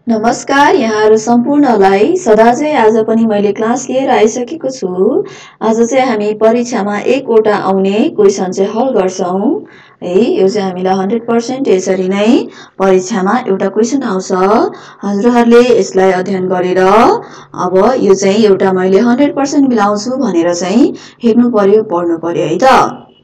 नमस्कार यहाँहरु सम्पूर्णलाई सदाझै आज पनि मैले क्लास लिएर आइसकेको छु। आज चाहिँ हामी परीक्षामा एकवटा आउने क्वेशन चाहिँ हल गर्छौं है। यो चाहिँ हामीलाई 100% यसरी नै परीक्षामा एउटा क्वेशन आउँछ। हजुरहरुले यसलाई अध्ययन गरेर अब यो चाहिँ एउटा मैले 100% मिलाउँछु भनेर चाहिँ हेर्नु पर्यो, पढ्नु पर्यो है त।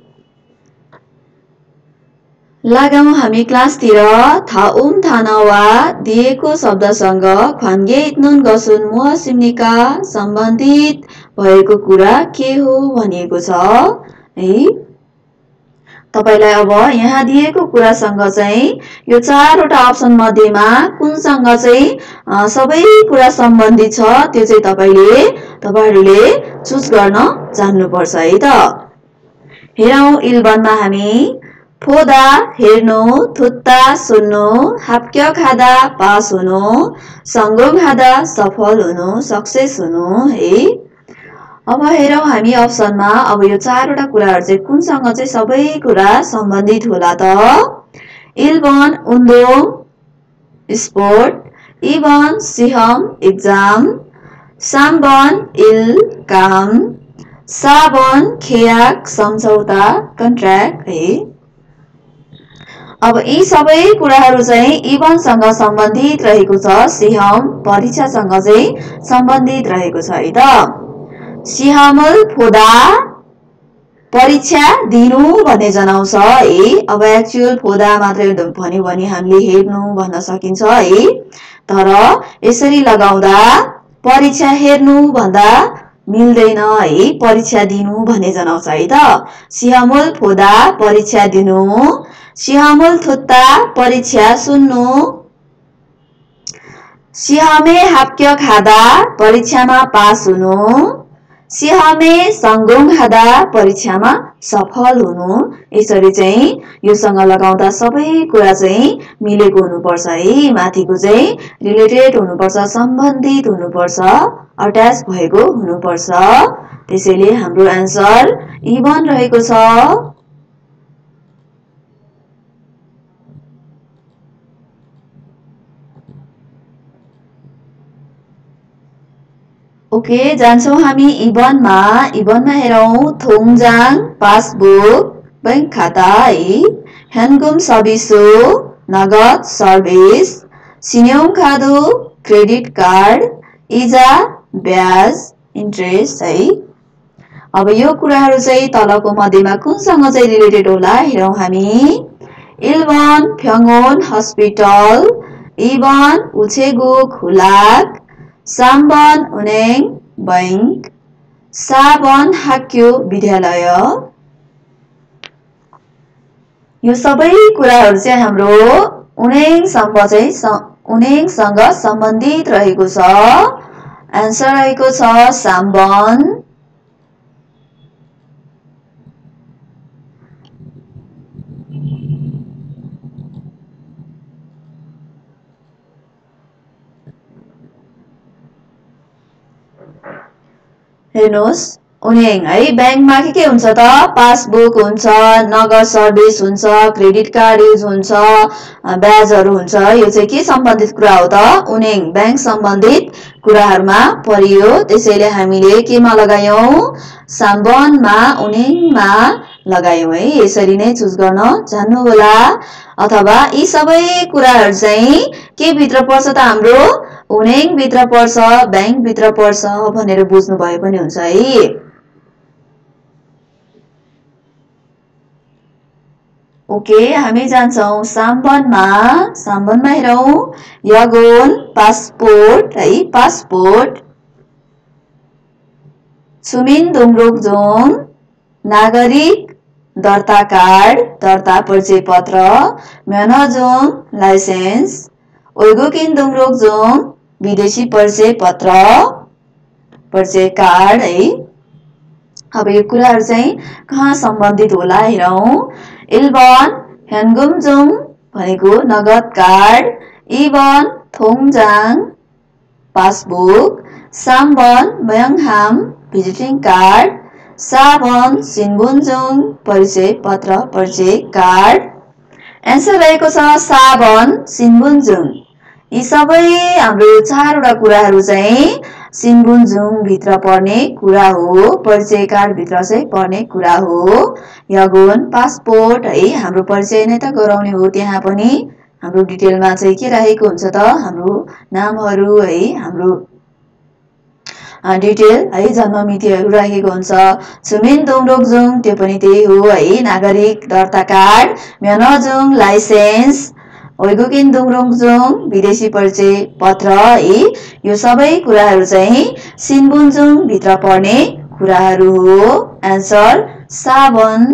लगाउँ हामी क्लासतिर। थाउम थानावा दिएको शब्दसँग ख्वान्गे इत्नुन गसुन मुह सिम्निका सम्बन्धित भएको कुरा के हो भनिएको छ है। तपाईलाई अब यहाँ दिएको कुरासँग चाहिँ यो चारवटा अप्सन मध्येमा कुनसँग चाहिँ सबै कुरा सम्बन्धित छ त्यो चाहिँ तपाईहरुले चुज गर्न जान्नु पर्छ है त। हेरौं इल्बनमा हामी फोदा हेर्नु, थुत्ता सुन्नु, हाप्क्य खादा पास हुनु, संगोङ खादा सफल हुनु, सक्सेस हुनु है। अब हेरौं हामी अप्सनमा अब यो चारवटा कुराहरु चाहिँ कुनसँग चाहिँ सबै कुरा सम्बन्धित होला त। इल्बन उन्दोङ स्पोर्ट, इबन सिहम एक्जाम, साम्बन इल काम, साबन खेयाक सम्झौता कन्ट्र्याक्ट है। अब यी सबै कुराहरु चाहिँ इबनसँग सम्बन्धित रहेको छ, सिहम परीक्षासँग चाहिँ सम्बन्धित रहेको छ है त। सिहमल फोदा परीक्षा दिनु भन्ने जनाउँछ है। अब एक्चुअल फोदा मात्रै भन्यो भने हामीले हेर्नु भन्न सकिन्छ है, तर यसरी लगाउँदा परीक्षा हेर्नु भन्दा मिल्दैन है, परीक्षा दिनु भन्ने जनाउँछ है त। सिहमुल फोदा परीक्षा दिनु, सिहमुल थुत्ता परीक्षा सुन्नु, सिहमे हाप्क्य खादा परीक्षामा पास हुनु, सिहमे संगोङ खादा परीक्षामा सफल हुनु। यसरी चाहिँ योसँग लगाउँदा सबै कुरा चाहिँ मिलेको हुनुपर्छ है, माथिको चाहिँ रिलेटेड हुनुपर्छ, सम्बन्धित हुनुपर्छ, अट्याच भएको हुनुपर्छ। त्यसैले हाम्रो आन्सर इबन रहेको छ। ओके जान्छौं हामी इबनमा। इबनमा हेरौं थोङजाङ पासबुक बैंक खाता है, ह्यान्गुम सबिसो नगद सर्भिस, सिन्योङ खादु क्रेडिट कार्ड, इजा ब्याज इन्ट्रेस्ट है। अब यो कुराहरु चाहिँ तलको मध्येमा कुनसँग चाहिँ रिलेटेड होला हेरौं हामी। इल्बन फ्याङ्गोन हस्पिटल, इबन उछेगु खुलाक, साम्बन उनेङ बैंक, साबन हाक्यो विद्यालय। यो सबै कुराहरु चाहिँ हाम्रो उनेङसँग सम्बन्धित रहेको छ। आन्सर रहेको छ साम्बन। हेर्नुहोस् उनेङ है, बैंकमा के हुन्छ त पासबुक हुन्छ, नगद सर्भिस हुन्छ, क्रेडिट कार्ड युज हुन्छ, ब्याजहरु हुन्छ। यो चाहिँ के सम्बन्धित कुरा हो त उनेङ बैंक सम्बन्धित कुराहरुमा परियो। त्यसैले हामीले केमा लगायौं साम्बनमा उनेङमा लगायौं है। यसरी नै चुज गर्न जान्नु होला। अथवा यी सबै कुराहरु चाहिँ के भित्र पर्छ त हाम्रो उनेङ भित्र पर्छ, बैंक भित्र पर्छ भनेर बुझ्नु भए पनि हुन्छ है। ओके हामी जान्छौं साम्बनमा। साम्बनमा हेरौं यगोन पासपोर्ट है, पासपोर्ट, सुमिन दुङरुकजोङ नागरिक दर्ता कार्ड, दर्ता परिचय पत्र, म्यानजोङ लाइसेन्स, ओइगोकिन दुङरुकजोङ विदेशी परिचय पत्र, परिचय कार्ड है। अब यो कुराहरु चाहिँ कहाँ सम्बन्धित होला हेरौं। इल्बन ह्यान्गुमजोङ भनेको नगद कार्ड, इबन थोङजाङ पासबुक, साम्बन मयङहाम भिजिटिङ कार्ड, साबन सिन्बुन्जोङ परिचय पत्र परिचय कार्ड। आन्सर रहेको छ साबन सिन्बुन्जोङ। यी सबै हाम्रो 4 वटा कुराहरू चाहिँ सिन्बुन्जुङ भित्र पर्ने कुरा हो, परिचय कार्ड भित्र चाहिँ पर्ने कुरा हो। यगुन पासपोर्ट है हाम्रो परिचय नै त गराउने हो, त्यहाँ पनि हाम्रो डिटेलमा चाहिँ के राखेको हुन्छ त हाम्रो नामहरू है, हाम्रो डिटेल है, जन्म मितिहरू राखेको हुन्छ। छुमिन दोङरोकजुङ त्यो पनि त्यही हो है, नागरिक दर्ता कार्ड। म्यानजुङ लाइसेन्स, ओइगुकिन दोङरोकजुङ विदेशी परिचय पत्र है, यो सबै कुराहरू चाहिँ सिन्बुन्जुङ भित्र पर्ने कुराहरू हो। एन्सर साबन।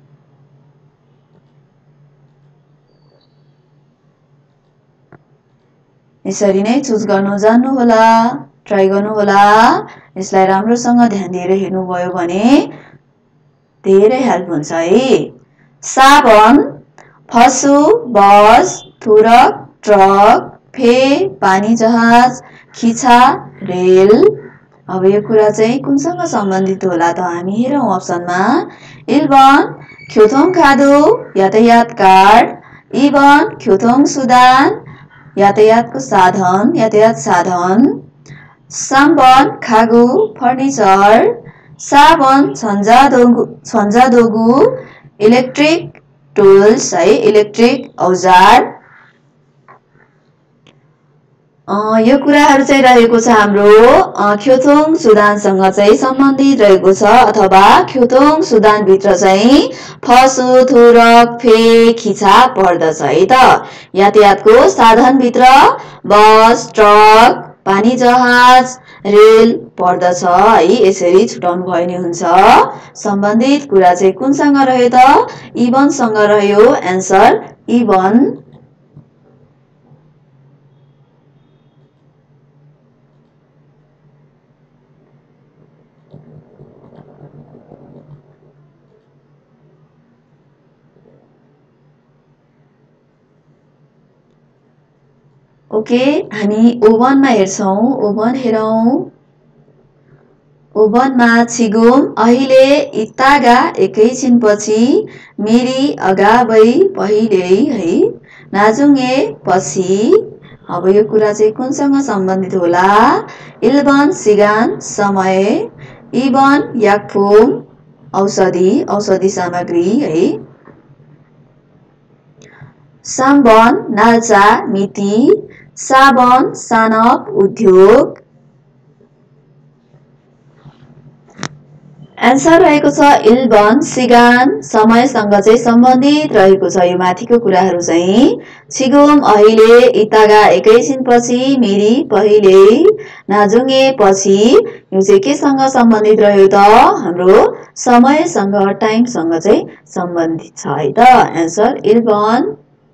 यसरी नै चुज गर्नु जान्नु होला, ट्राई गर्नु होला। यसलाई राम्रोसँग ध्यान दिएर हेर्नुभयो भने धेरै हेल्प हुन्छ है। साबन, फसु, बस, थुरक, ट्रक, फे, पानी जहाज, खिचा, रेल। अब यो कुरा चाहिँ कुनसँग सम्बन्धित होला त हामी हेरौँ अप्सनमा। इल्बन ख्योथोङ खादु यातायात कार्ड, इबन ख्योथोङ सुदान यातायातको साधन, यातायात साधन। साम्बन खागु फर्निचर, साबन छन्जादोगु इलेक्ट्रिक टुल्स है, इलेक्ट्रिक औजार। यो कुराहरू चाहिँ रहेको छ हाम्रो ख्योथोङ सुदानसँग चाहिँ सम्बन्धित रहेको छ, अथवा ख्योथोङ सुदानभित्र चाहिँ फसु, थुरक, फे, खिचा पर्दछ है त। यातायातको साधनभित्र बस, ट्रक, पानी जहाज, रेल पर्दछ है। यसरी छुटाउनु भयो नि हुन्छ। सम्बन्धित कुरा चाहिँ कुनसँग रह्यो त? इबनसँग रह्यो। एन्सर इबन। ओके, हामी ओभनमा हेर्छौँ। ओभन हेरौँ। ओभनमा छिगुम अहिले इत्तागा एकैछिनपछि, मिरी अगावै पहिल्यै है, नाजुङे पछि। अब यो कुरा चाहिँ कुनसँग सम्बन्धित होला? इल्बन सिगान समय, इबन याकफुम औषधि, औषधि सामग्री है, साम्बन नाल्चा मिति, साबन सानप उद्योग। एन्सर रहेको छ इल्बन सिगान समयसँग चाहिँ सम्बन्धित रहेको छ यो माथिको कुराहरू चाहिँ। छिगुम अहिले इतागा एकैछिनपछि, मिरी पहिल्यै, नाजुङे पछि। यो चाहिँ केसँग सम्बन्धित रह्यो त? हाम्रो समयसँग, टाइमसँग चाहिँ सम्बन्धित छ है त। एन्सर इल्बन।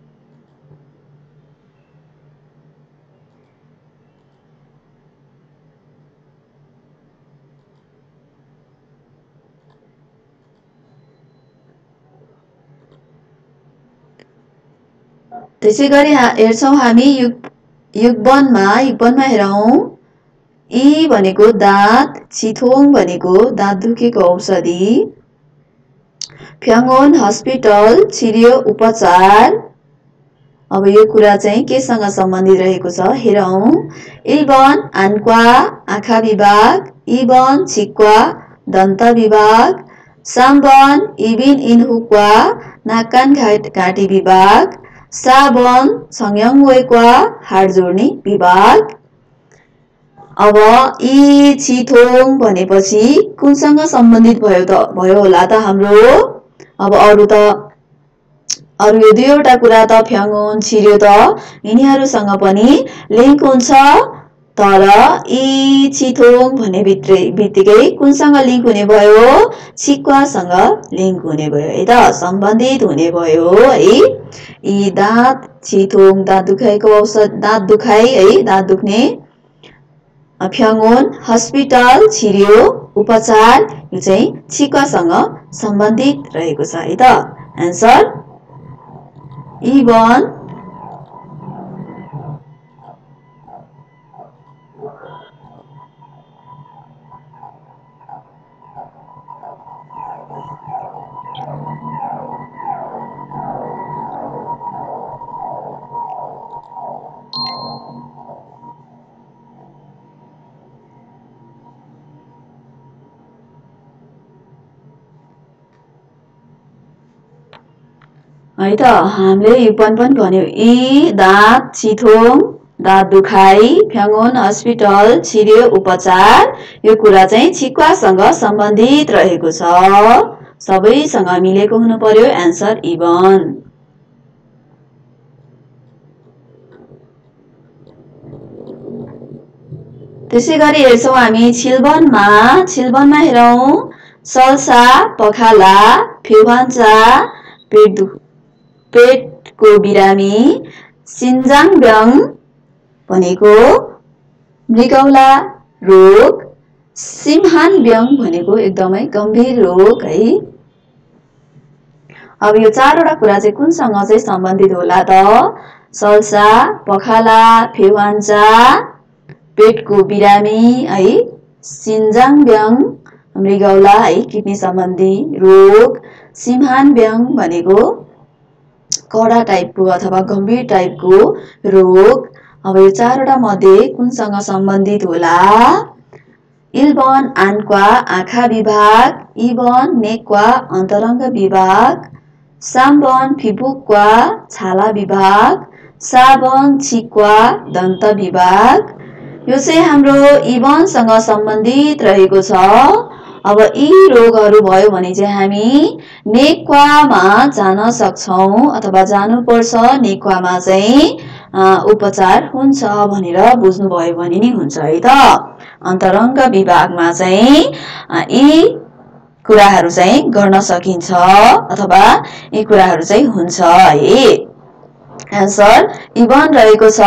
त्यसै गरी हेर्छौँ हामी युगबनमा हेरौँ। इ भनेको दाँत, छिथोङ भनेको दाँत दुखेको औषधि, फ्याङ्गोन हस्पिटल छिरियो उपचार। अब यो कुरा चाहिँ केसँग सम्बन्धित रहेको छ हेरौँ। इल्बन आन्क्वा आँखा विभाग, इबन छिक्वा दन्त विभाग, साम्बन इबिन इनहुक्वा नाक कान घाँटी विभाग, साबन छङयङवेक्वा हाड जोड्ने विभाग। अब इ छिथोङ भनेपछि कुनसँग सम्बन्धित भयो होला त हाम्रो? अब अरु यो दुईवटा कुरा त फ्याङ्गोन छिर्यो त यिनीहरूसँग पनि लिङ्क हुन्छ, तर इ छिथोङ भन्ने बित्तिकै कुनसँग लिङ्क हुने भयो? छिक्वासँग लिङ्क हुने भयो है त, सम्बन्धित हुने भयो है। यी दाँत, छिथोङ दाँत दुखाइको औषध, दाँत दुखाइ है, दाँत दुख्ने, फ्याङ्गोन हस्पिटल छिर्यो उपचार, यो चाहिँ छिक्वासँग सम्बन्धित रहेको छ है त। एन्सर इबन। है त। हामीले यो पनि भन्यो इ दाँत चिथोङ दाँत दुखाइ फ्याङ्गोन हस्पिटल छिर्यो उपचार यो कुरा चाहिँ छिक्वासँग सम्बन्धित रहेको छ सबैसँग मिलेको हुनु पर्यो एन्सर इभन त्यसैगरी हेर्छौं हामी छिलबनमा हेरौं सल्सा पखाला फेवान्चा पेटको बिरामी सिन्जाङब्याङ भनेको मृगौला रोग सिमहानब्याङ भनेको एकदमै गम्भीर रोग है। अब यो चारवटा कुरा चाहिँ कुनसँग चाहिँ सम्बन्धित होला त सल्सा पखाला फेवान्चा पेटको बिरामी है सिन्जाङब्याङ मृगौला है किडनी सम्बन्धी रोग सिमहानब्याङ भनेको कडा टाइपको अथवा गम्भीर टाइपको रोग। अब यो चारवटा मध्ये कुनसँग सम्बन्धित होला इल्बन आन्क्वा आँखा विभाग इबन नेक्वा अन्तरङ्ग विभाग साम्बन फिबुक्वा छाला विभाग साबन छिक्वा दन्त विभाग यो चाहिँ हाम्रो इबनसँग सम्बन्धित रहेको छ। अब यी रोगहरू भयो भने चाहिँ हामी नेक्वामा जान सक्छौं अथवा जानुपर्छ नेक्वामा चाहिँ उपचार हुन्छ भनेर बुझ्नु भयो भने नि हुन्छ है त। अन्तरङ्ग विभागमा चाहिँ यी कुराहरू चाहिँ गर्न सकिन्छ अथवा यी कुराहरू चाहिँ हुन्छ है एन्सर इभन रहेको छ।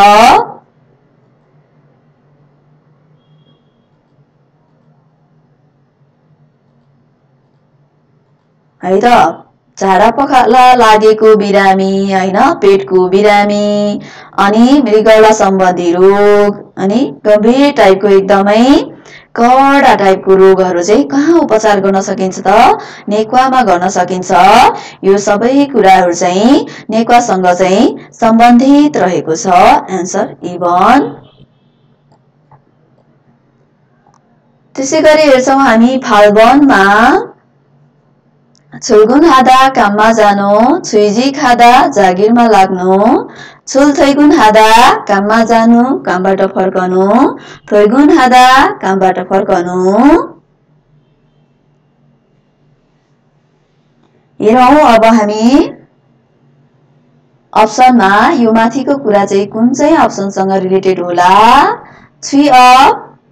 है त झाडा पखाला लागेको बिरामी हैन पेटको बिरामी अनि मृगौला सम्बन्धी रोग अनि गम्भीर टाइपको एकदमै कडा टाइपको रोगहरू चाहिँ कहाँ उपचार गर्न सकिन्छ त नेक्वामा गर्न सकिन्छ। यो सबै कुराहरू चाहिँ नेक्वासँग चाहिँ सम्बन्धित रहेको छ एन्सर इभन। त्यसैगरी हेर्छौं हामी फाल्बनमा छुलगुन हादा काममा जानु छुइजी खादा जागिरमा लाग्नु छुल थैगुन हादा काममा जानु कामबाट फर्कनु थैगुन हादा कामबाट फर्कनु। हेरौं अब हामी अप्सनमा यो माथिको कुरा चाहिँ कुन चाहिँ अप्सनसँग रिलेटेड होला छुइ अप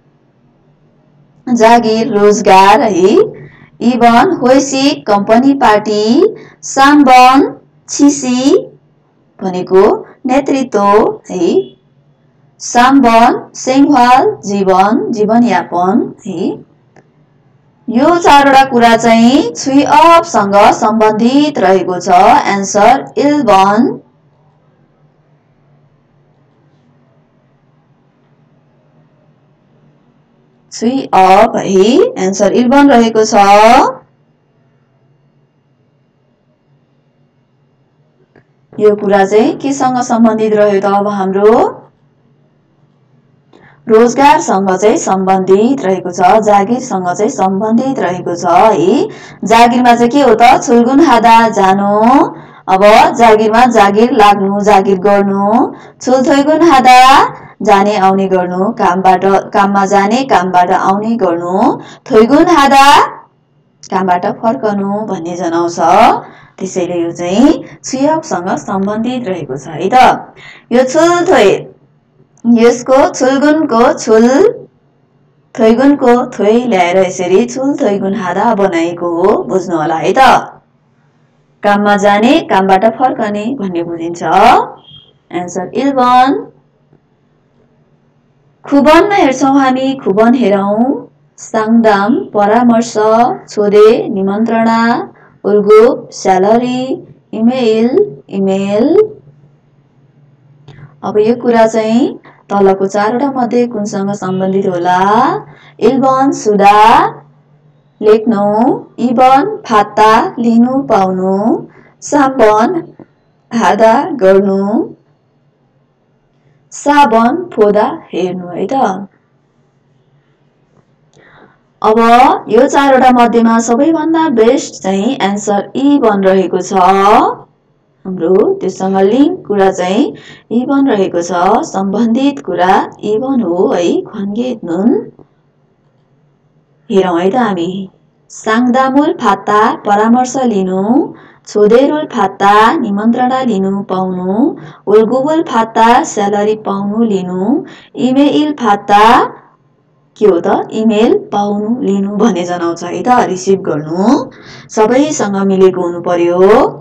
जागिर रोजगार है इबन होइसी कम्पनी पार्टी साम्बन छिसी भनेको नेतृत्व है साम्बन सेङवाल जीवनयापन है। यो चारवटा कुरा चाहिँ छुइ अपसँग सम्बन्धित रहेको छ एन्सर इल्बन। छुइ अप है एन्सर इल्बन रहेको छ। यो कुरा चाहिँ केसँग सम्बन्धित रह्यो त अब हाम्रो रोजगारसँग चाहिँ सम्बन्धित रहेको छ जागिरसँग चाहिँ सम्बन्धित रहेको छ है। जागिरमा चाहिँ के हो त छुलगुन हादा जानु अब जागिरमा जागिर लाग्नु जागिर गर्नु छुलथैगुन हादा जाने आउने गर्नु काममा जाने कामबाट आउने गर्नु थैगुन हादा कामबाट फर्कनु भन्ने जनाउँछ। त्यसैले यो चाहिँ छुइअपसँग सम्बन्धित रहेको छ है त। यो छुल थै यसको छुलगुनको छुल थैगुनको थै ल्याएर यसरी छुल थैगुन हादा बनाएको हो बुझ्नु होला है त। काममा जाने कामबाट फर्कने भन्ने बुझिन्छ एन्सर इल्बन। खुबनमा हेर्छौं हामी खुबन हेरौं साङदाम परामर्श छोदे निमन्त्रणा उल्गुप स्यालेरी इमेल। अब यो कुरा चाहिँ तलको चारवटा मध्ये कुनसँग सम्बन्धित होला इल्बन सुदा लेख्नु इबन फाता लिनु पाउनु साबन हादा गर्नु साबन फोदा हेर्नु है त। अब यो चारवटा मध्येमा सबैभन्दा बेस्ट चाहिँ एन्सर इबन रहेको छ हाम्रो त्यससँग लिङ्क कुरा चाहिँ इभन रहेको छ, सम्बन्धित कुरा इभन हो है। ख्वान्गेत नुन हेरौँ है त हामी। सांगदामुल फाता परामर्श लिनु, छोदेरुल फाता निमन्त्रणा लिनु पाउनु, उल्गुबुल फाता स्यालेरी पाउनु लिनु, इमेल फाता के हो त इमेल पाउनु लिनु भन्ने जनाउँछ है त। रिसिभ गर्नु सबैसँग मिलेको हुनु पर्यो।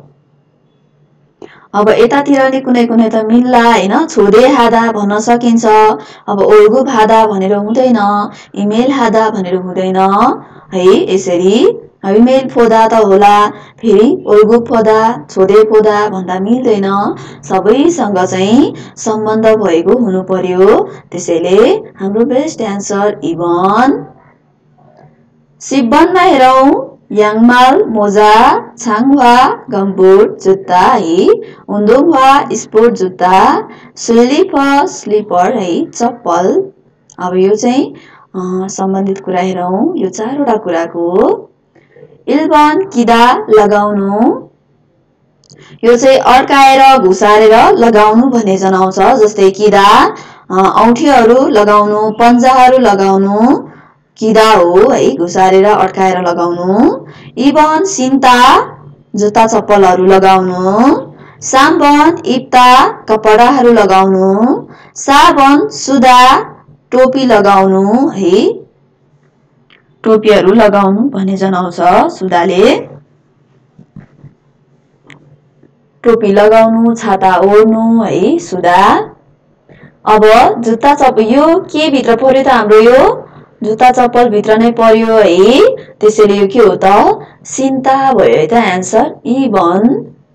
अब यतातिर नि कुनै कुनै त मिल्ला हैन, छोदे हादा भन्न सकिन्छ। अब ओल्गु भादा भनेर हुँदैन, इमेल हादा भनेर हुँदैन है। यसरी इमेल फोदा त होला, फेरि ओल्गु फोदा छोदे फोदा भन्दा मिल्दैन। सबैसँग चाहिँ सम्बन्ध भएको हुनु पर्यो। त्यसैले हाम्रो बेस्ट एन्सर इभन। सिब्बनमा हेरौँ, याङमाल मोजा, छाङवा गम्बुट जुत्ता है, उन्दुङवा स्पोर्ट जुत्ता, सुलिफ स्लिपर है चप्पल। अब यो चाहिँ सम्बन्धित कुरा हेरौँ, यो चारवटा कुराको। इल्बन किदा लगाउनु, यो चाहिँ अड्काएर घुसारेर लगाउनु भन्ने जनाउँछ। जस्तै किदा औँठीहरू लगाउनु, पन्जाहरू लगाउनु किदा हो है, घुसारेर अड्काएर लगाउनु। इबन सिन्ता जुत्ता चप्पलहरू लगाउनु, साबन इप्ता कपडाहरू लगाउनु, साबन सुदा टोपी लगाउनु है, टोपीहरू लगाउनु भन्ने जनाउँछ। सुदाले टोपी लगाउनु, छाता ओढ्नु है सुदा। अब जुत्ता चप्पल यो के भित्र पर्यो त हाम्रो, यो जुत्ता चप्पल भित्र नै पर्यो है। त्यसैले यो के हो त सिन्ता भयो है त एन्सर इभन।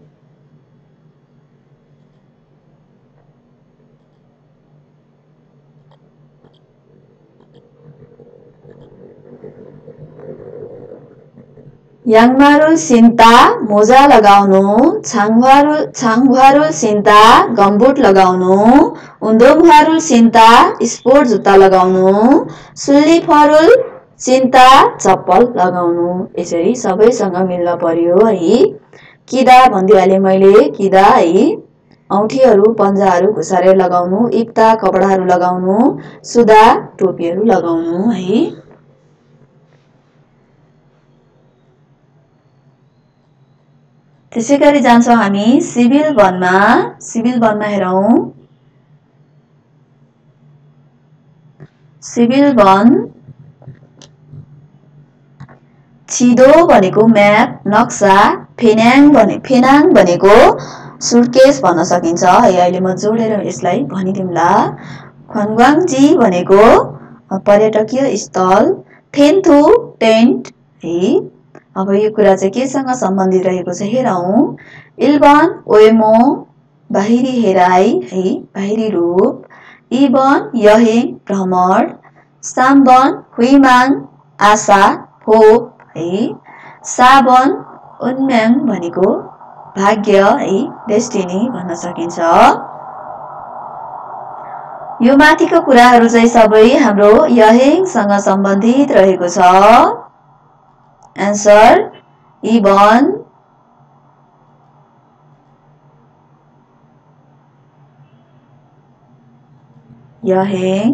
याङमारुल सिन्ता मोजा लगाउनु, छाङवारुल सिन्ता गम्बुट लगाउनु, उन्दुङवारुल सिन्ता स्पोर्ट जुत्ता लगाउनु, सुल्लिफरुल सिन्ता चप्पल लगाउनु। यसरी सबैसँग मिल्न पर्यो है। किदा भनिदिइहालेँ मैले, किदा है औँठीहरू पन्जाहरू घुसारेर लगाउनु, इप्ता कपडाहरू लगाउनु, सुदा टोपीहरू लगाउनु है। त्यसै गरी जान्छौँ हामी सिभिल वनमा। सिभिल वनमा हेरौँ, सिभिल वन छिदो भनेको म्याप नक्सा, फेनाङ भनेको सुटकेस भन्न सकिन्छ है। अहिले म जोडेर यसलाई भनिदिउँला। ख्वान्ग्वाङजी भनेको पर्यटकीय स्थल, थेन्थु टेन्ट है। अब यो कुरा चाहिँ केसँग सम्बन्धित रहेको छ हेरौँ। इल्बन ओएमो बाहिरी हेराई है, बाहिरी रूप। इबन यहेङ भ्रमण, साम्बन हुइमाङ आशा होप है, साबन उन्म्याङ भनेको भाग्य है, डेस्टिनी भन्न सकिन्छ। यो माथिको कुराहरू चाहिँ सबै हाम्रो यहेङसँग सम्बन्धित रहेको छ। Answer even. यहेङ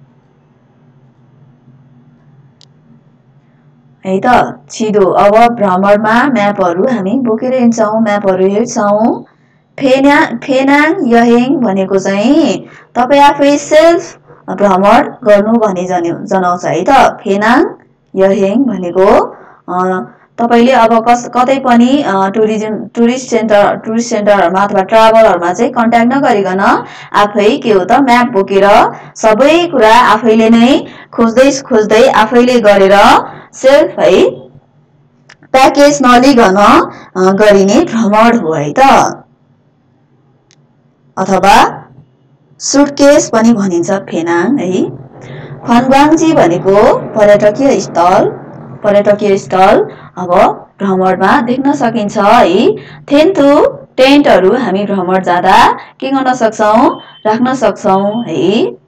है त छिदो। अब भ्रमणमा म्यापहरू हामी बोकेर हिँड्छौँ, म्यापहरू हेर्छौँ। फेनाङ यहेङ भनेको चाहिँ तपाईँ आफै सेल्फ भ्रमण गर्नु भन्ने जनाउँछ है त। फेनाङ यहेङ भनेको तपाईले अब कतै पनि टुरिस्ट सेन्टरहरुमा अथवा ट्राभलहरुमा चाहिँ कन्ट्याक्ट नगरिकन आफै के हो त म्याप बोकेर सबै कुरा आफैले नै खोज्दै आफैले गरेर सेल्फ है प्याकेज नलिकन गरिने भ्रमण हो है त। अथवा सुटकेस पनि भनिन्छ फेनाङ है। ख्वान्ग्वाङजी भनेको पर्यटकीय स्थल अब भ्रमणमा देख्न सकिन्छ है। थेन्थु टेन्टहरू हामी भ्रमण जाँदा के गर्न सक्छौं, राख्न सक्छौं है।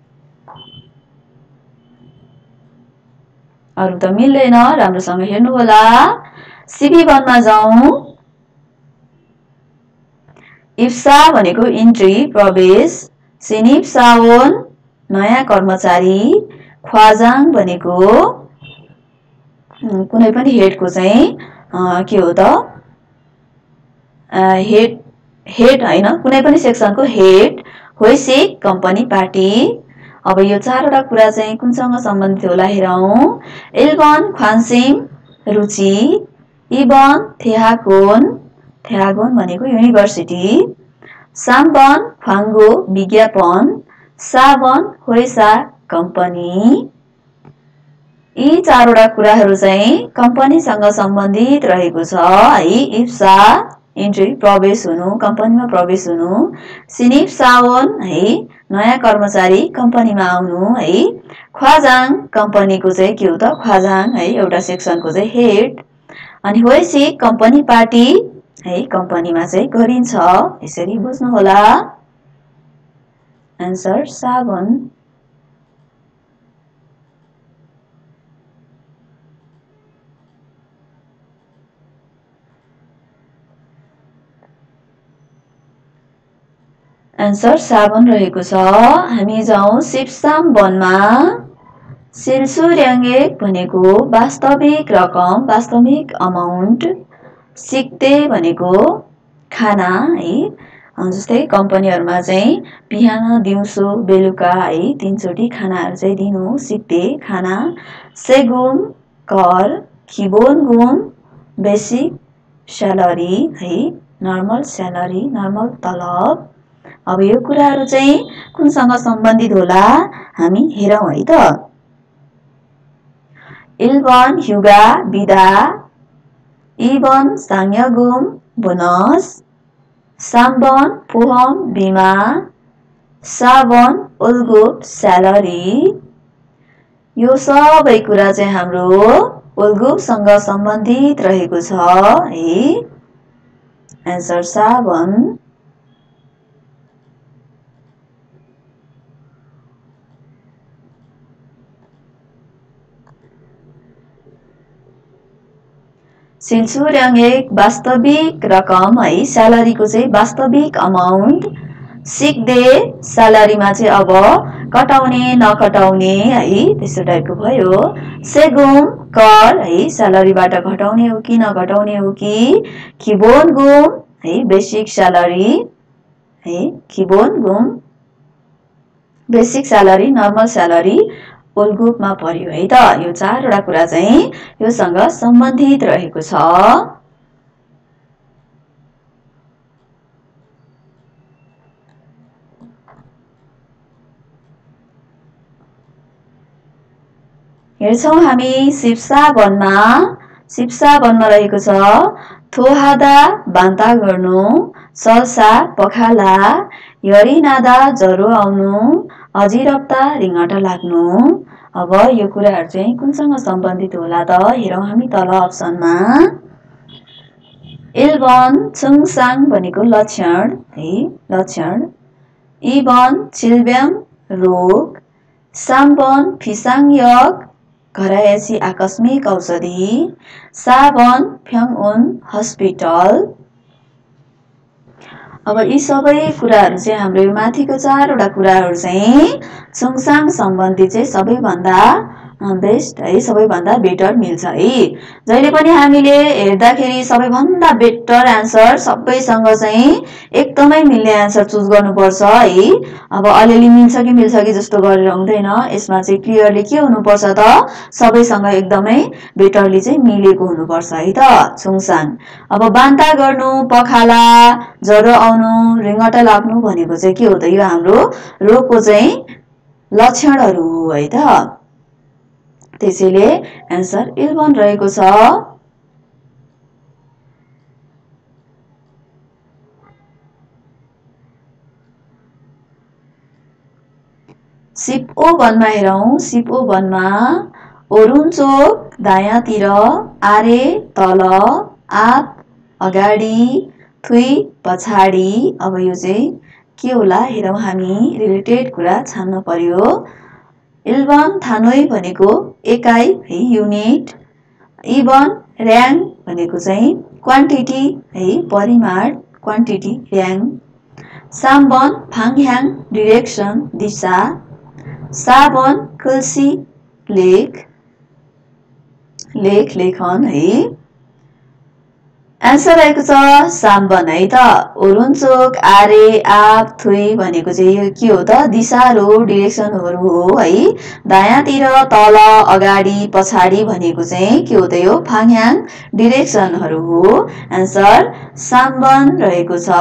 अरु त मिल्दैन, राम्रोसँग हेर्नु होला। सिभी वनमा जाउँ। इप्सा भनेको इन्ट्री प्रवेश, सिनिप सावोन नयाँ कर्मचारी, ख्वाजाङ भनेको कुनै पनि हेडको चाहिँ के हो त हेड हैन, कुनै पनि सेक्सनको हेड, होइसिक कम्पनी पार्टी। अब यो चारवटा कुरा चाहिँ कुनसँग सम्बन्धित होला हेरौं। इल्बन ख्वान्सिम रुचि, इबन थेहागोन भनेको युनिभर्सिटी, साम्बन ख्वाङ्गो विज्ञापन, साबन होइसा कम्पनी। यी चारवटा कुराहरू चाहिँ कम्पनीसँग सम्बन्धित रहेको छ है। इप्सा इन्ट्री प्रवेश हुनु, कम्पनीमा प्रवेश हुनु, सिनिप सावोन है नयाँ कर्मचारी कम्पनीमा आउनु है, ख्वाजाङ कम्पनीको चाहिँ के हो त ख्वाजाङ है एउटा सेक्सनको चाहिँ हेड, अनि होइसिक कम्पनी पार्टी है कम्पनीमा चाहिँ गरिन्छ। यसरी बुझ्नु होला। आन्सर साबन। आन्सर साबन रहेको छ। हामी जाउँ सिप्साम वनमा। सिल्सुर्याङ्गेक भनेको वास्तविक रकम, वास्तविक अमाउन्ट, सिक्ते भनेको खाना है, जस्तै कम्पनीहरूमा चाहिँ बिहान दिउँसो बेलुका है 3 चोटि खानाहरू चाहिँ दिनु, सिक्ते खाना, सेगुम कर, खिबोनगुम बेसिक स्यालेरी है नर्मल स्यालेरी, नर्मल तलब। अब यो कुराहरू चाहिँ कुनसँग सम्बन्धित होला हामी हेरौँ है त। इल्बन ह्युगा बिदा, इबन साङ्यगुम बोनस, साम्बन पोहम बिमा, साबन उल्गुप स्यालेरी। यो सबै कुरा चाहिँ हाम्रो उल्गुपसँग सम्बन्धित रहेको छ है। आन्सर साबन। सिल्सुर्याङ्गेक वास्तविक रकम है स्यालेरीको चाहिँ वास्तविक अमाउन्ट, सिक्दे स्यालेरीमा चाहिँ अब कटाउने नकटाउने है त्यस्तो टाइपको भयो, सेगुम कर है स्यालेरीबाट घटाउने हो कि नघटाउने हो कि, खिबोनगुम है बेसिक स्यालेरी है, खिबोनगुम बेसिक स्यालेरी नर्मल स्यालेरी उल्गुपमा पर्यो है त। यो चारवटा कुरा चाहिँ योसँग सम्बन्धित रहेको छ। हेर्छौं हामी सिप्सा वनमा। सिप्सा वनमा रहेको छ थोहादा बान्ता गर्नु, सल्सा पखाला, यरिनादा ज्वरो आउनु, अजिरप्ता रिङ्गटा लाग्नु। अब यो कुराहरू चाहिँ कुनसँग सम्बन्धित होला त हेरौँ हामी तल अप्सनमा। इल्बन छुङसाङ भनेको लक्षण है लक्षण, इबन चिल्ब्याङ रोग, साम्बन फिसाङयक घरायसी आकस्मिक औषधि, साबन फ्याङउन हस्पिटल। अब यी सबै कुराहरू चाहिँ हाम्रो यो माथिको चारवटा कुराहरू चाहिँ छुङसाङ सम्बन्धी चाहिँ सबैभन्दा बेस्ट है, सबैभन्दा बेटर मिल्छ है। जहिले पनि हामीले हेर्दाखेरि सबैभन्दा बेटर एन्सर सबैसँग चाहिँ एकदमै मिल्ने एन्सर चुज गर्नुपर्छ है। अब अलिअलि मिल्छ कि जस्तो गरेर हुँदैन। यसमा चाहिँ क्लियरली के हुनुपर्छ त सबैसँग एकदमै बेटरली चाहिँ मिलेको हुनुपर्छ है त छुङसाङ। अब बान्ता गर्नु, पखाला, ज्वरो आउनु, रिङ्गटा लाग्नु भनेको चाहिँ के हो त यो हाम्रो रोगको चाहिँ लक्षणहरू हो है त। त्यसैले एन्सर इल्बन रहेको छ। सिपओ वनमा हेरौं। सिपओ वनमा ओरुन्चोक दायाँतिर, आरे तल, आप अगाडि, थुई पछाडि। अब यो चाहिँ के होला हेरौं हामी, रिलेटेड कुरा छान्न पर्यो। इल्बन थानोइ भनेको एकाइ है युनिट, इबन र्याङ भनेको चाहिँ क्वान्टिटी है परिमाण, क्वान्टिटी र्याङ सामबन फाङह्याङ डिरेक्सन दिशा साबन कल्सी लेख लेखन है एन्सर रहेको छ सामबन है त ओरुन्चोक आरे आप थुई भनेको चाहिँ यो के हो त दिशाहरू डिरेक्सनहरू हो है दायाँतिर तल अगाडि पछाडि भनेको चाहिँ के हो त यो फाङह्याङ डिरेक्सनहरू हो एन्सर सामबन रहेको छ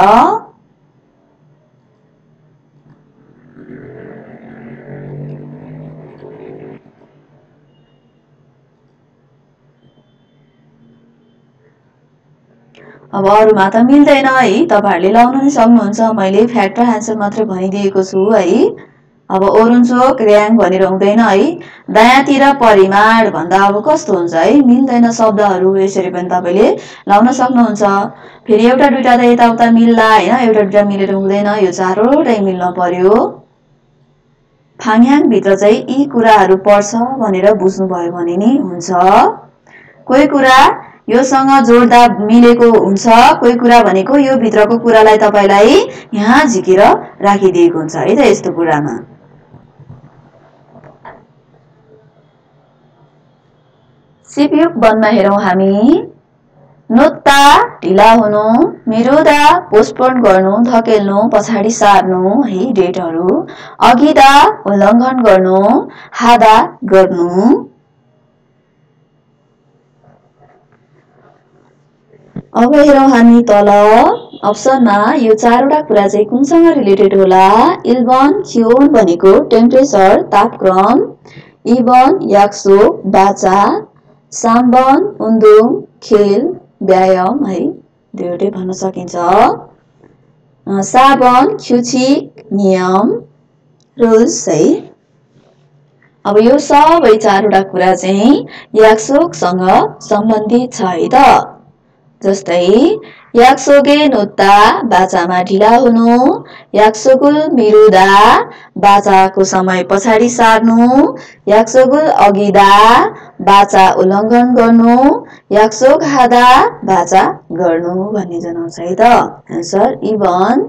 अब अरुमा त मिल्दैन है तपाईहरुले लाउन नि सक्नुहुन्छ मैले फ्याक्ट र आन्सर मात्र भनिदिएको छु है अब ओरुन्चोक र्याङ भनेर हुँदैन है दायाँतिर परिमाण भन्दा अब कस्तो हुन्छ है मिल्दैन शब्दहरू यसरी पनि तपाईले लाउन सक्नुहुन्छ फेरि एउटा दुईटा त यताउता मिल्ला हैन एउटा दुईटा मिलेर हुँदैन यो चारवटै मिल्न पर्यो फाङह्याङ भित्र चाहिँ यी कुराहरू पर्छ भनेर बुझ्नु भयो भने नि हुन्छ कोही कुरा योसँग जोड्दा मिलेको हुन्छ कोही कुरा भनेको यो भित्रको कुरालाई तपाईलाई यहाँ झिकेर राखिदिएको हुन्छ है त यस्तो कुरामा सिपयुक वनमा हेरौं हामी नोत्ता ढिला हुनु मिरुदा पोस्टपोन गर्नु धकेल्नु पछाडी सार्नु है डेटहरू अघिदा उल्लङ्घन गर्नु हादा गर्नु अब हेरौं हामी तल अप्सनमा यो चारवटा कुरा चाहिँ कुनसँग रिलेटेड होला इल्बन क्योन भनेको टेम्परेचर तापक्रम इबन याक्सो बाचा साम्बन उन्दुम खेल व्यायाम है दुईवटै भन्न सकिन्छ साबन ख्युचिक नियम रुल्स है अब यो सबै चारवटा कुरा चाहिँ याक्सोसँग सम्बन्धित छ है त जस्तै याक्सोगे नोत्ता बाचामा ढिला हुनु याक्सोगुल मिरुदा बाचाको समय पछाडी सार्नु याक्सोगुल अघिदा बाचा उल्लङ्घन गर्नु याक्सोग हादा बाचा गर्नु भन्ने जनाउँछ है त एन्सर इभन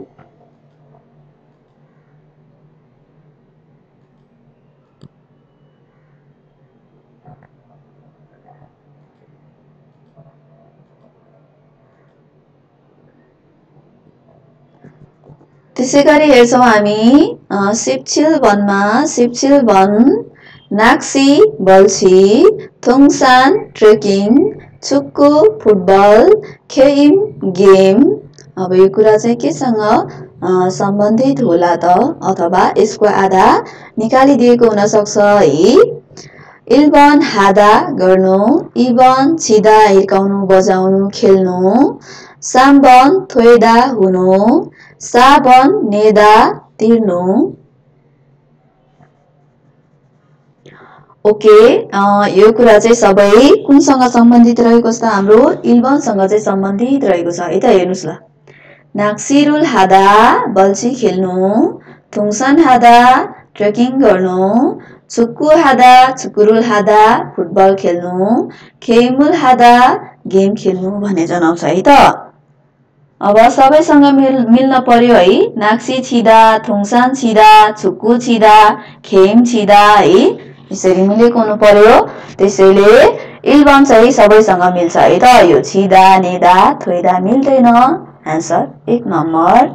त्यसैगरी हेर्छौं हामी सिपचिल वनमा सिपचिल वन नाक्सी बल्छी थुङसान ट्रेकिङ चुक्कु फुटबल खेइम गेम अब यो कुरा चाहिँ केसँग सम्बन्धित होला त अथवा यसको आधा निकालिदिएको हुन सक्छ है इल्बन हादा गर्नु इबन छिदा हिर्काउनु बजाउनु खेल्नु साम्बन थोइदा हुनु साबन नेदा तिर्नु ओके यो कुरा चाहिँ सबै कुनसँग सम्बन्धित रहेको छ हाम्रो इल्बनसँग चाहिँ सम्बन्धित रहेको छ है त हेर्नुस् ल नाक्सिरुल हादा बल्छी खेल्नु थुङसान हादा ट्रेकिङ गर्नु चुक्कु हादा चुकुरुल हादा फुटबल खेल्नु खेइमुल हादा गेम खेल्नु भन्ने जनाउँछ है त अब सबैसँग मिल्न पर्यो है नाक्सी छिदा थुङसान छिदा चुक्कु छिदा खेम छिदा है यसरी मिलेको हुनु पर्यो त्यसैले इल्बन चाहिँ सबैसँग मिल्छ है त यो छिदा नेदा थोइदा मिल्दैन आन्सर 1 नम्बर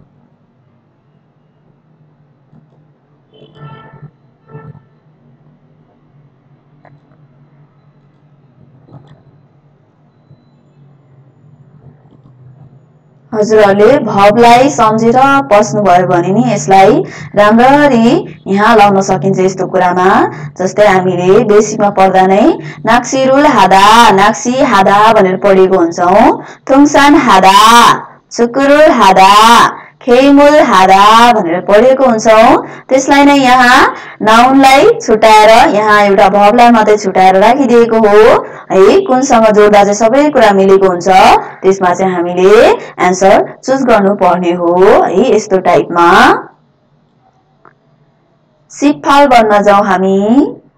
हजुरहरूले भवलाई सम्झेर पस्नु भयो भने नि यसलाई राम्ररी यहाँ लाउन सकिन्छ यस्तो कुरामा जस्तै हामीले बेसीमा पढ्दा नै नाक्सिरुल हादा नाक्सी हादा भनेर पढेको हुन्छौं थुङसान हादा चुकुरुल हादा खेइमुल हादा भनेर पढेको हुन्छौं त्यसलाई नै यहाँ नाउनलाई छुटाएर यहाँ एउटा भवलाई मात्रै छुटाएर राखिदिएको हो है कुनसँग जोड्दा चाहिँ सबै कुरा मिलेको हुन्छ त्यसमा चाहिँ हामीले आन्सर चुज गर्नु पर्ने हो है यस्तो टाइपमा सिपफाल बन्न जाऊ हामी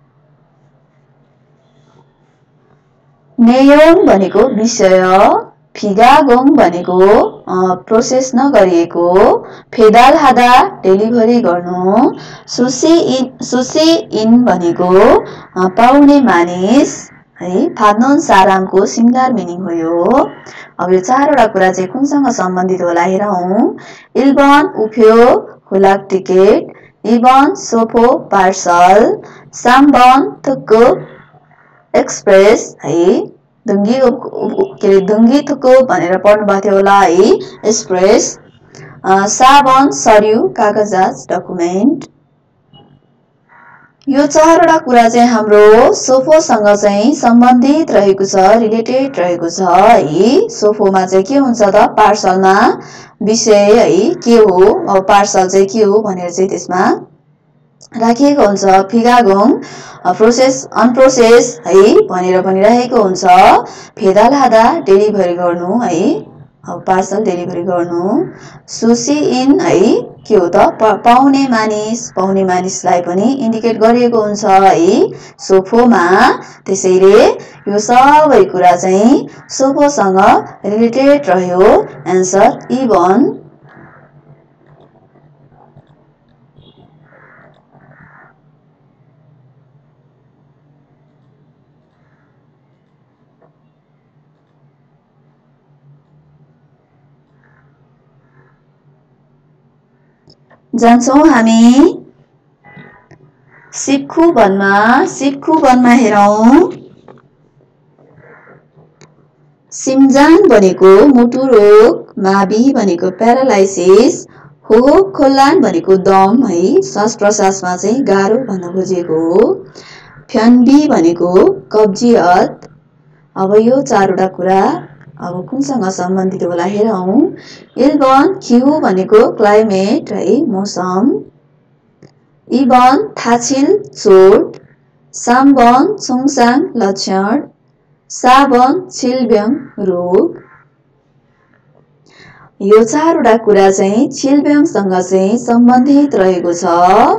नेयोङ भनेको विषय फिगागोङ भनेको प्रोसेस नगरिएको, फेदालहादा डेलिभरी गर्नु, सुसे इन भनेको पाउने मानिस है, फाद्नोन सारामको सिंगार मिनिङ हो यो। अब यो चारवटा कुरा चाहिँ कुनसँग सम्बन्धित होला हेरौँ। इल्बन उफ्यो हुलाक टिकेट, इबन सोफो पार्सल, साम्बन थुक्को एक्सप्रेस है, दुङ्गी थुक्को भनेर पढ्नु भएको थियो होला है, एक्सप्रेस, साबन सरयु कागजात डकुमेन्ट। यो चारवटा कुरा चाहिँ हाम्रो सोफोसँग चाहिँ सम्बन्धित रहेको छ, रिलेटेड रहेको छ है। सोफोमा चाहिँ के हुन्छ त, पार्सलमा विषय है के हो, अब पार्सल चाहिँ के हो भनेर चाहिँ त्यसमा राखिएको हुन्छ। फिगागोङ प्रोसेस अनप्रोसेस है भनेर पनि राखेको हुन्छ। फेदालहादा डेलिभरी गर्नु है, अब पार्सल डेलिभरी गर्नु। सुसी इन है के हो त, पाउने मानिसलाई पनि इन्डिकेट गरिएको हुन्छ है सोफोमा। त्यसैले यो सबै कुरा चाहिँ सोफोसँग रिलेटेड रह्यो। एन्सर इबन। जान्छौँ हामी सिक्खु वनमा हेरौँ। सिमजाङ भनेको मुटु रोग, माबी भनेको प्यारालाइसिस, हो खोलान भनेको दम है, श्वास प्रश्वासमा चाहिँ गाह्रो भन्न खोजेको हो, फ्यान्बी भनेको कब्जियत। अब यो चारवटा कुरा अब कुनसँग सम्बन्धित होला हेरौँ। इल्बन खिउ भनेको क्लाइमेट है, मौसम, इबन थाचिल चोट, साम्बन सोङसाङ लक्षण, साबन छिलब्याङ रोग। यो चारवटा कुरा चाहिँ छिलब्याङसँग चाहिँ सम्बन्धित रहेको छ।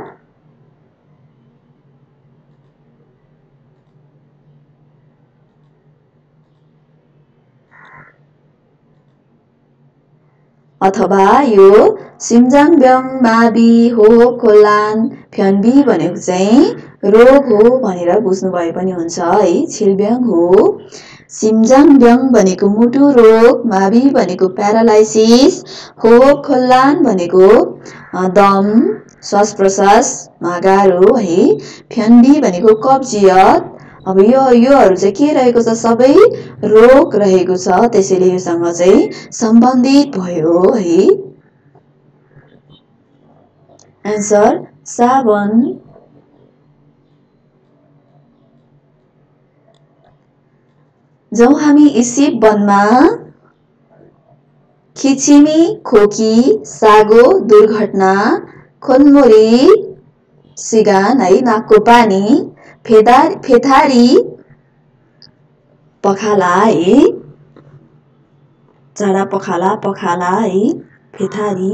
अथवा यो सिमजाङब्याङ, माबी, हो खोलान, फ्यान्बी भनेको चाहिँ रोग हो भनेर बुझ्नु भए पनि हुन्छ है, छिलब्याङ हो। सिमजाङब्याङ भनेको मुटु रोग, माबी भनेको प्यारालाइसिस, हो खोलान भनेको दम श्वास प्रश्वासमा गाह्रो है, फ्यान्बी भनेको कब्जियत। अब योहरू चाहिँ के रहेको छ, सबै रोग रहेको छ, त्यसैले योसँग चाहिँ सम्बन्धित भयो है। एन्सर साबन। जाउँ हामी इसिप वनमा। खिचिमी खोकी, सागो दुर्घटना, खोलमुरी सिगान है नाकको पानी, फेथारी पखाला है, जाडा पखाला है, फेथारी।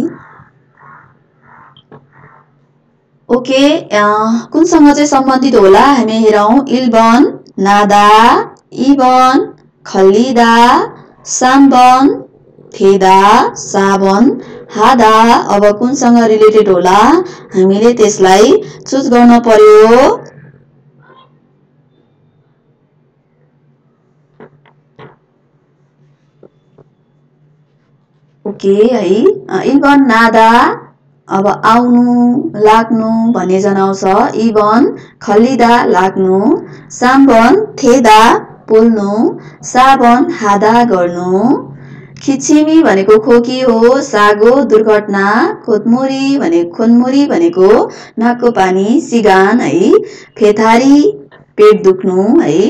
ओके, कुनसँग चाहिँ सम्बन्धित होला हामी हेरौँ। इल्बन नादा, इबन खल्लिदा, साम्बन थेदा, साबन हादा। अब कुनसँग रिलेटेड होला हामीले त्यसलाई चुज गर्न पर्यो। ओके है, इल्बन नादा अब आउनु लाग्नु भन्ने जनाउँछ, इबन खल्लिदा लाग्नु, साम्बन थेदा पोल्नु, साबन हादा गर्नु, खिचिमी भनेको खोकी हो, सागो दुर्घटना, खोनमुरी भनेको नाकको पानी, सिगान है, फेथारी पेट दुख्नु है।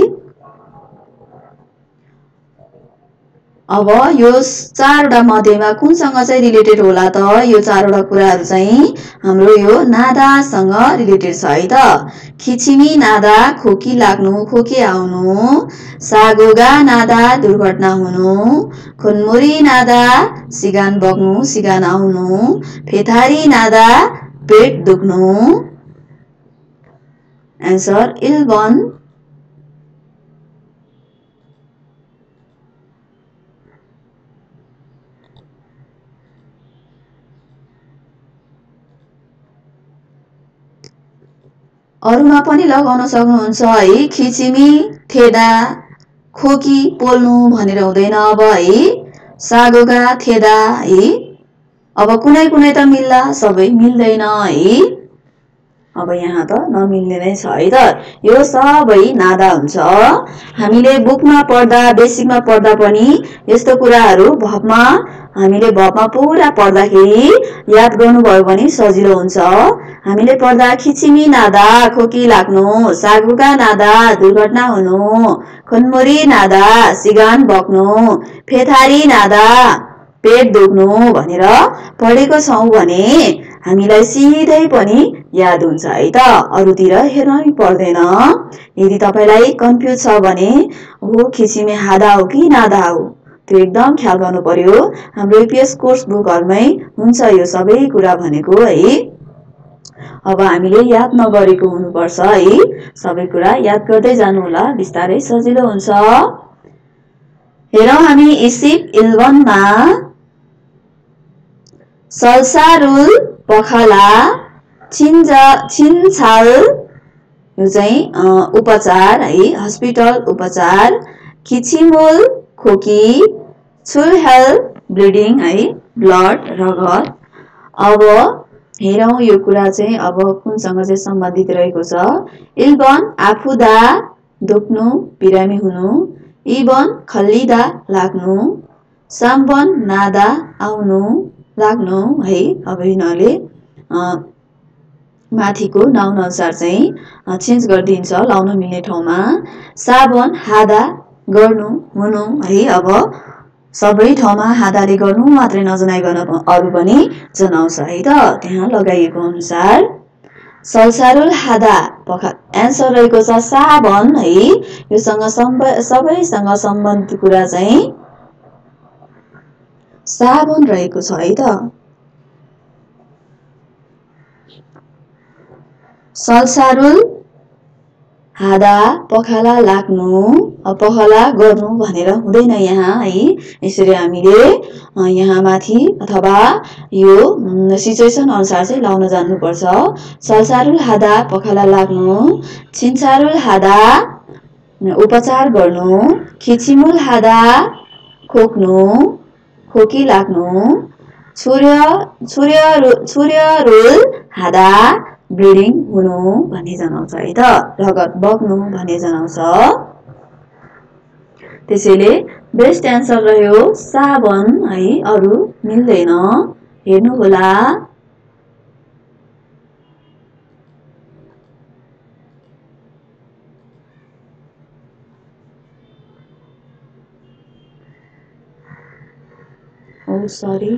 अब यो चारवटा मध्येमा कुनसँग चाहिँ रिलेटेड होला त, यो चारवटा कुराहरू चाहिँ हाम्रो यो नादासँग रिलेटेड छ है त। खिचिमी नादा खोकी लाग्नु, खोकी आउनु, सागोगा नादा दुर्घटना हुनु, खुनमुरी नादा सिगान बग्नु, सिगान आउनु, फेथारी नादा पेट दुख्नु। एन्सर इल्बन। अरुमा पनि लगाउन सक्नुहुन्छ है। खिचिमी, थेदा, खोकी पोल्नु भनेर हुँदैन अब है। सागोगा, थेदा है। अब कुनै कुनै त मिल्ला, सबै मिल्दैन है। अब यहाँ त नमिल्ने नै छ है त। यो सबै नादा हुन्छ। हामीले बुकमा पढ्दा, बेसिकमा पढ्दा पनि यस्तो कुराहरू हामीले भपमा पुरा पढ्दाखेरि याद गर्नुभयो भने सजिलो हुन्छ। हामीले पढ्दा खिचिमी नादा, खोकी लाग्नु, सागुगा नादा, दुर्घटना हुनु, खुनमुरी नादा, सिगान बग्नु, फेथारी नादा, पेट दुख्नु भनेर पढेको छौं भने हामीलाई सिधै पनि याद हुन्छ है त। अरूतिर हेर्नै पर्दैन। यदि तपाईलाई कन्फ्युज छ भने खिचिमे हादा हो कि नादा हो त्यो एकदम ख्याल गर्नु पर्यो। हाम्रो यूपीएस कोर्स बुकहरुमै हुन्छ यो सबै कुरा भनेको है। अब हामीले याद नगरेको हुनुपर्छ है। सबै कुरा याद गर्दै जानु होला, बिस्तारै सजिलो हुन्छ। हेरौं हामी इसिप इल्बनमा सल्सारुल पखाला छिनछाल यो चाहिँ उपचार है, हस्पिटल उपचार। खिचिमुल खोकी, छुलहेल ब्लिडिङ है, ब्लड रगत। अब हेरौं यो कुरा चाहिँ अब कुनसँग चाहिँ सम्बन्धित रहेको छ। इल्बन आफुदा दुख्नु, बिरामी हुनु। इबन खल्लिदा लाग्नु। साम्बन नादा आउनु, लाग्नु है। अब यिनीहरूले माथिको नाउन अनुसार चाहिँ चेन्ज गरिदिन्छ लाउन मिल्ने ठाउँमा। साबन हादा गर्नु, हुनु है। अब सबै ठाउँमा हादाले गर्नु मात्रै नजनाइकन अरु पनि जनाउँछ है त त्यहाँ लगाइएको अनुसार। सल्सारुल हादा एन्सर रहेको छ साबन है। योसँग सबैसँग सम्बन्धित कुरा चाहिँ साबन रहेको छ है त। सल्सारुल हादा पखाला लाग्नु, पखाला गर्नु भनेर हुँदैन यहाँ है। यसरी हामीले यहाँ माथि अथवा यो सिचुएसन अनुसार चाहिँ लाउन जान्नुपर्छ। सल्सारुल हादा पखाला लाग्नु, छिनछारुल हादा उपचार गर्नु, खिचिमुल हादा खोक्नु, खोकी लाग्नु, छुर्यरुल हादा ब्लिडिङ हुनु भन्ने जनाउँछ है त। रगत बग्नु भन्ने जनाउँछ। त्यसैले बेस्ट एन्सर रह्यो साबन है। अरु मिल्दैन, हेर्नु होला। ओ सरी।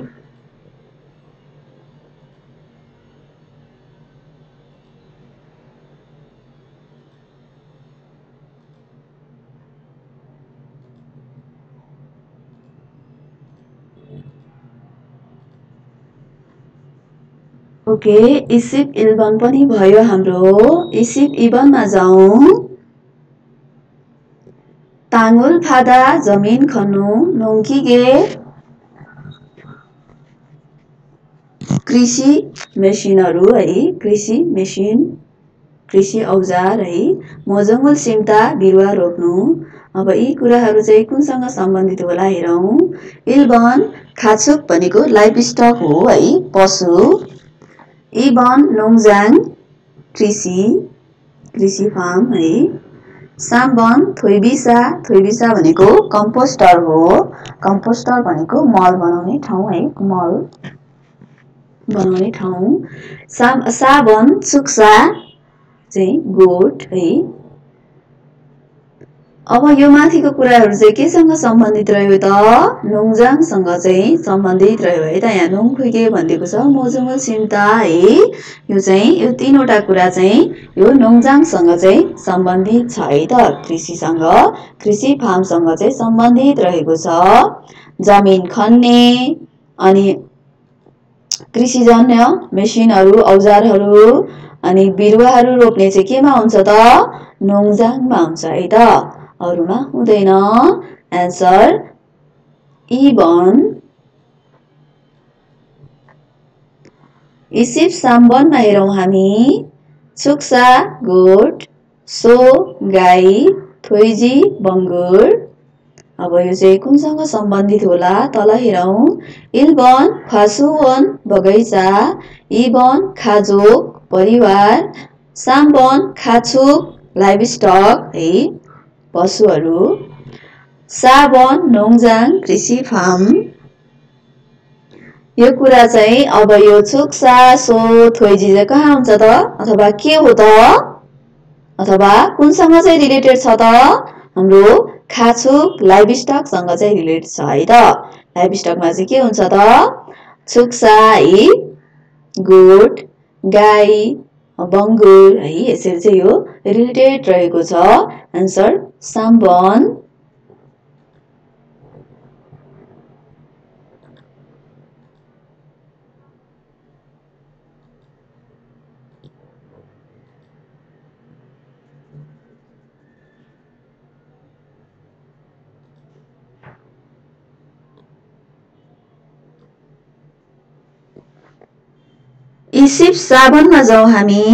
ओके, इसिप इल्बन पनि भयो हाम्रो। इसिप इबनमा जाउँ। ताङ्गुल फादा जमिन खन्नु, नोङ्किगे कृषि मेसिनहरू है, कृषि मेसिन, कृषि औजार है। मोजङ्गुल सिम्ता बिरुवा रोप्नु। अब यी कुराहरू चाहिँ कुनसँग सम्बन्धित होला हेरौं। इल्बन खाचुक भनेको लाइफ स्टक हो है, पशु। इबन नोङजाङ कृषि फार्म है। साम्बन थोइबिसा भनेको कम्पोस्टर हो। कम्पोस्टर भनेको मल बनाउने ठाउँ है, मल बनाउने ठाउँ। साबन सुक्सा चाहिँ गोठ है। अब यो माथिको कुराहरू चाहिँ केसँग सम्बन्धित रह्यो त? नोङजाङसँग चाहिँ सम्बन्धित रह्यो है त। यहाँ नोङखुइगे भनिदिएको छ, मोजुमुल सिम्ता है। यो चाहिँ यो तीनवटा कुरा चाहिँ यो नोङजाङसँग चाहिँ सम्बन्धित छ है त। कृषिसँग, कृषि फार्मसँग चाहिँ सम्बन्धित रहेको छ। जमिन खन्ने अनि कृषिजन्य मेसिनहरू, औजारहरू अनि बिरुवाहरू रोप्ने चाहिँ केमा हुन्छ त? नोङजाङमा हुन्छ है त, अरुमा हुँदैन। एन्सर इबन। इसिप साम्बनमा हेरौं हामी। चुक्सा गोठ, सो गाई, थोइजी बङ्गुर। अब यो चाहिँ कुनसँग सम्बन्धित होला तल हेरौं। इलबन खासुवन बगैँचा, इबन खाजोक परिवार, साम्बन खाछुक लाइभस्टक है पशुहरू, साबन नोङजाङ कृषि फार्म। यो कुरा चाहिँ अब यो चुक्सा सो थोइजी चाहिँ कहाँ हुन्छ त अथवा के हो त अथवा कुनसँग चाहिँ रिलेटेड छ त हाम्रो खाछुक लाइभस्टक सँग चाहिँ रिलेटेड छ है त। लाइभस्टकमा चाहिँ के हुन्छ त चुक्सा है गोठ गाई बङ्गुर है यसरी चाहिँ यो रिलेटेड रहेको छ। आन्सर साम्बन। इसिप साबनमा जाउँ हामी।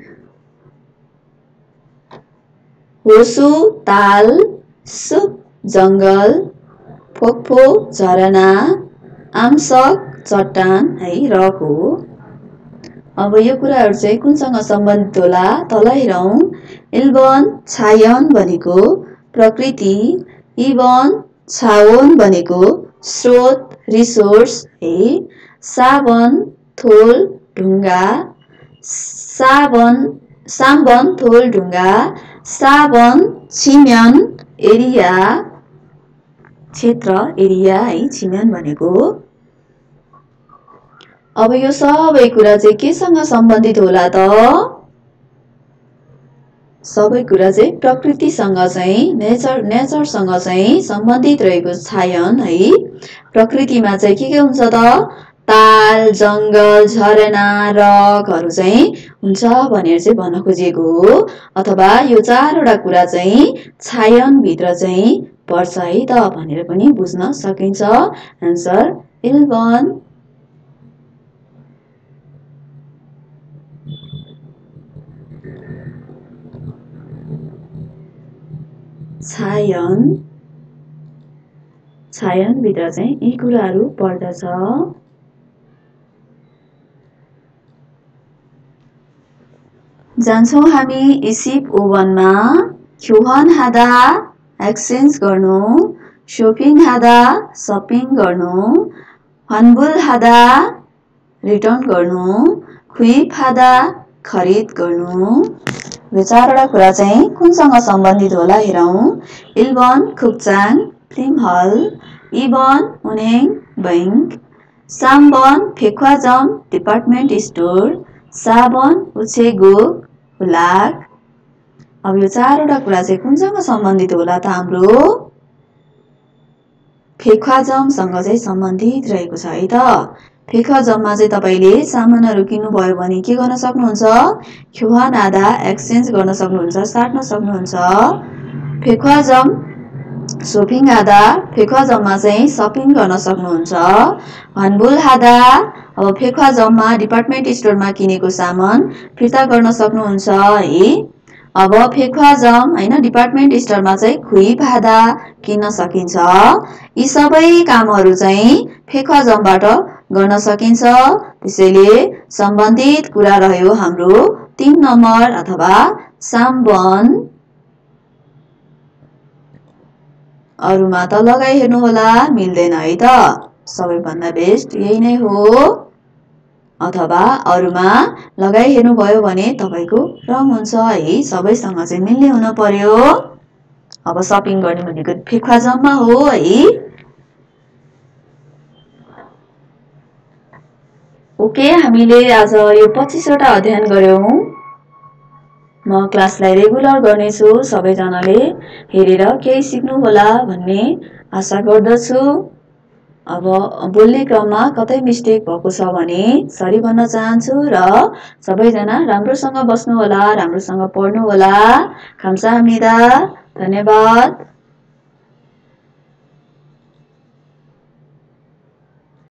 होसु ताल, सुप जङ्गल, फोक्फो झरना, आमसक चट्टान है रक हो। अब यो कुराहरू चाहिँ कुनसँग सम्बन्धित होला तल हेरौं। इल्बन छायन भनेको प्रकृति, इबन छाओन भनेको स्रोत रिसोर्स है, साबन थोल ढुङ्गा, साम्बन थोल ढुङ्गा, साबन छिम्यान एरिया क्षेत्र एरिया है छिम्यान भनेको। अब यो सबै कुरा चाहिँ केसँग सम्बन्धित होला त सबै कुरा चाहिँ प्रकृतिसँग चाहिँ नेचरसँग चाहिँ सम्बन्धित रहेको छायन है। प्रकृतिमा चाहिँ के हुन्छ त ताल जङ्गल झरना रकहरू चाहिँ हुन्छ भनेर चाहिँ भन्न खोजिएको हो। अथवा यो चारवटा कुरा चाहिँ छायन भित्र चाहिँ पर्छ है त भनेर पनि बुझ्न सकिन्छ। आन्सर इल्बन। छायन भित्र चाहिँ यी कुराहरू पर्दछ। जान्छौँ हामी इसिप ओभनमा। ख्युहन हादा एक्सचेन्ज गर्नु, शोपिङ हादा सपिङ गर्नु, हनबुल हादा रिटर्न गर्नु, खुइप हादा खरिद गर्नु। यो चारवटा कुरा चाहिँ कुनसँग सम्बन्धित होला हेरौं। इल्बन खुक्चाङ फिल्म हल, इबन उनेङ बैंक, साम्बन फेख्वाजम डिपार्टमेन्ट स्टोर, साबन उछेगो हुलाक। अब यो चारवटा कुरा चाहिँ कुनसँग सम्बन्धित होला त हाम्रो फेख्वाजमसँग चाहिँ सम्बन्धित रहेको छ है त। फेख्वाजममा चाहिँ तपाईले सामानहरू किन्नुभयो भने के गर्न सक्नुहुन्छ ख्युहन आधा एक्सचेन्ज गर्न सक्नुहुन्छ, साट्न सक्नुहुन्छ। फेख्वाजम शोपिङ आधा फेख्वाजममा चाहिँ सपिङ गर्न सक्नुहुन्छ। हनबुल हादा अब फेख्वाजममा डिपार्टमेन्ट स्टोरमा किनेको सामान फिर्ता गर्न सक्नुहुन्छ है। अब फेख्वाजम हैन डिपार्टमेन्ट स्टोरमा चाहिँ खुइप हादा किन्न सकिन्छ। यी सबै कामहरू चाहिँ फेख्वाजमबाट गर्न सकिन्छ। त्यसैले सम्बन्धित कुरा रह्यो हाम्रो 3 नम्बर अथवा साम्बन। अरुमा त लगाई हेर्नु होला मिल्दैन है त। सबैभन्दा बेस्ट यही नै हो। अथवा अरुमा लगाई हेर्नु भयो भने तपाईको रङ हुन्छ है। सबैसँग चाहिँ मिल्ने हुन पर्यो। अब सपिङ गर्ने भनेको फेख्वाजममा हो है। ओके, हामीले आज यो 25 वटा अध्ययन गर्यौं। म क्लासलाई रेगुलर गर्नेछु। सबैजनाले हेरेर केही सिक्नु होला भन्ने आशा गर्दछु। अब बोल्ने क्रममा कतै मिस्टेक भएको छ भने सरी भन्न चाहन्छु र सबैजना राम्रोसँग बस्नु होला, राम्रोसँग पढ्नु होला। 감사합니다। धन्यवाद।